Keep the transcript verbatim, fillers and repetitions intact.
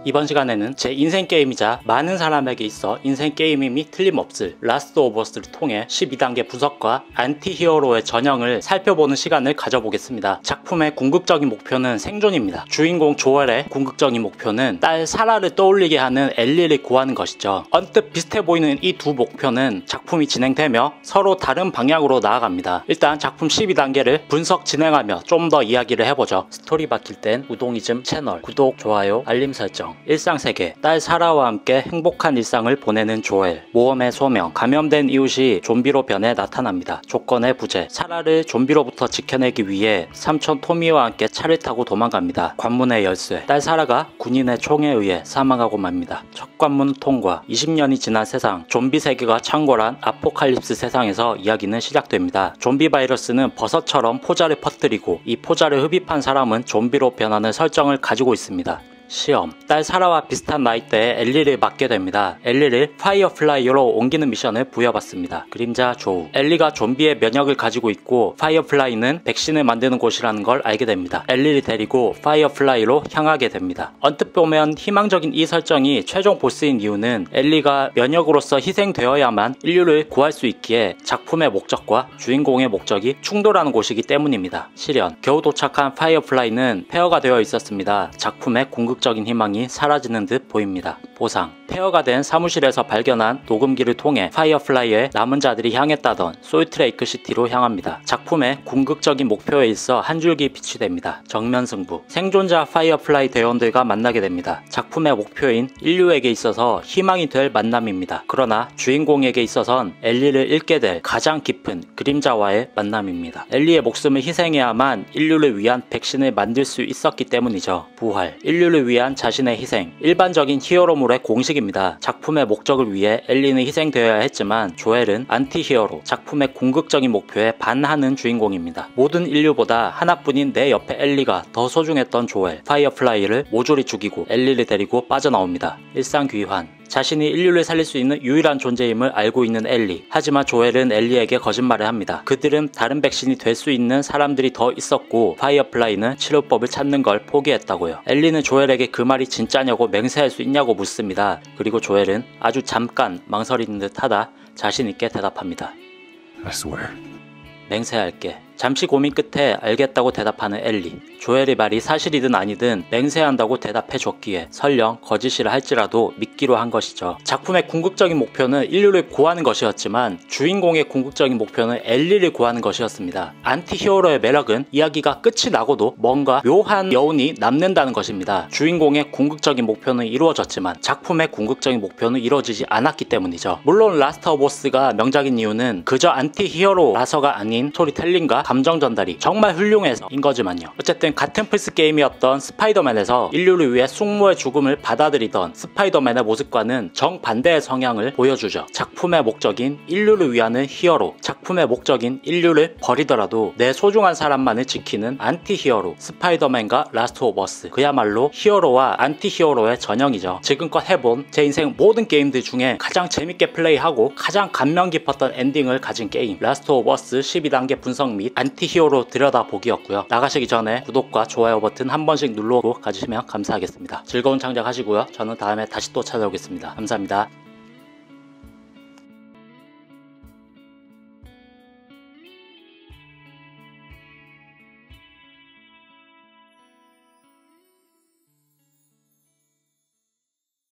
이번 시간에는 제 인생 게임이자 많은 사람에게 있어 인생 게임임이 틀림없을 라스트 오브 어스를 통해 십이 단계 분석과 안티히어로의 전형을 살펴보는 시간을 가져보겠습니다. 작품의 궁극적인 목표는 생존입니다. 주인공 조엘의 궁극적인 목표는 딸 사라를 떠올리게 하는 엘리를 구하는 것이죠. 언뜻 비슷해 보이는 이 두 목표는 작품이 진행되며 서로 다른 방향으로 나아갑니다. 일단 작품 십이 단계를 분석 진행하며 좀 더 이야기를 해보죠. 스토리 박힐 땐 우동이즘 채널 구독, 좋아요, 알림 설정. 일상세계, 딸 사라와 함께 행복한 일상을 보내는 조엘. 모험의 소명, 감염된 이웃이 좀비로 변해 나타납니다. 조건의 부재, 사라를 좀비로부터 지켜내기 위해 삼촌 토미와 함께 차를 타고 도망갑니다. 관문의 열쇠, 딸 사라가 군인의 총에 의해 사망하고 맙니다. 첫 관문 통과, 이십 년이 지난 세상, 좀비 세계가 창궐한 아포칼립스 세상에서 이야기는 시작됩니다. 좀비 바이러스는 버섯처럼 포자를 퍼뜨리고 이 포자를 흡입한 사람은 좀비로 변하는 설정을 가지고 있습니다. 시험, 딸 사라와 비슷한 나이대에 엘리를 맡게 됩니다. 엘리를 파이어플라이로 옮기는 미션을 부여받습니다. 그림자 조우, 엘리가 좀비의 면역을 가지고 있고 파이어플라이는 백신을 만드는 곳이라는 걸 알게 됩니다. 엘리를 데리고 파이어플라이로 향하게 됩니다. 언뜻 보면 희망적인 이 설정이 최종 보스인 이유는 엘리가 면역으로서 희생되어야만 인류를 구할 수 있기에 작품의 목적과 주인공의 목적이 충돌하는 곳이기 때문입니다. 실현, 겨우 도착한 파이어플라이는 폐허가 되어 있었습니다. 작품의 궁극 적인 희망이 사라지는 듯 보입니다. 보상, 폐허가 된 사무실에서 발견한 녹음기를 통해 파이어플라이의 남은 자들이 향했다던 솔트레이크 시티로 향합니다. 작품의 궁극적인 목표에 있어 한 줄기 빛이 됩니다. 정면 승부, 생존자 파이어플라이 대원들과 만나게 됩니다. 작품의 목표인 인류에게 있어서 희망이 될 만남입니다. 그러나 주인공에게 있어선 엘리를 잃게 될 가장 깊은 그림자와의 만남입니다. 엘리의 목숨을 희생해야만 인류를 위한 백신을 만들 수 있었기 때문이죠. 부활, 인류를 위한 위한 자신의 희생, 일반적인 히어로물의 공식입니다. 작품의 목적을 위해 엘리는 희생되어야 했지만 조엘은 안티히어로, 작품의 궁극적인 목표에 반하는 주인공입니다. 모든 인류보다 하나뿐인 내 옆에 엘리가 더 소중했던 조엘, 파이어플라이를 모조리 죽이고 엘리를 데리고 빠져나옵니다. 일상 귀환, 자신이 인류를 살릴 수 있는 유일한 존재임을 알고 있는 엘리. 하지만 조엘은 엘리에게 거짓말을 합니다. 그들은 다른 백신이 될 수 있는 사람들이 더 있었고 파이어플라이는 치료법을 찾는 걸 포기했다고요. 엘리는 조엘에게 그 말이 진짜냐고 맹세할 수 있냐고 묻습니다. 그리고 조엘은 아주 잠깐 망설이는 듯하다 자신있게 대답합니다. I swear. 맹세할게. 잠시 고민 끝에 알겠다고 대답하는 엘리. 조엘의 말이 사실이든 아니든 맹세한다고 대답해 줬기에 설령 거짓이라 할지라도 믿기로 한 것이죠. 작품의 궁극적인 목표는 인류를 구하는 것이었지만 주인공의 궁극적인 목표는 엘리를 구하는 것이었습니다. 안티히어로의 매력은 이야기가 끝이 나고도 뭔가 묘한 여운이 남는다는 것입니다. 주인공의 궁극적인 목표는 이루어졌지만 작품의 궁극적인 목표는 이루어지지 않았기 때문이죠. 물론 라스트 오브 어스가 명작인 이유는 그저 안티히어로라서가 아닌 스토리텔링과 감정 전달이 정말 훌륭해서인 거지만요. 어쨌든 같은 플스 게임이었던 스파이더맨에서 인류를 위해 숙모의 죽음을 받아들이던 스파이더맨의 모습과는 정반대의 성향을 보여주죠. 작품의 목적인 인류를 위하는 히어로, 작품의 목적인 인류를 버리더라도 내 소중한 사람만을 지키는 안티히어로, 스파이더맨과 라스트 오브 어스. 그야말로 히어로와 안티히어로의 전형이죠. 지금껏 해본 제 인생 모든 게임들 중에 가장 재밌게 플레이하고 가장 감명 깊었던 엔딩을 가진 게임, 라스트 오브 어스 십이 단계 분석 및 안티히어로 들여다보기였고요. 나가시기 전에 구독과 좋아요 버튼 한 번씩 눌러고 가주시면 감사하겠습니다. 즐거운 창작 하시고요. 저는 다음에 다시 또 찾아오겠습니다. 감사합니다.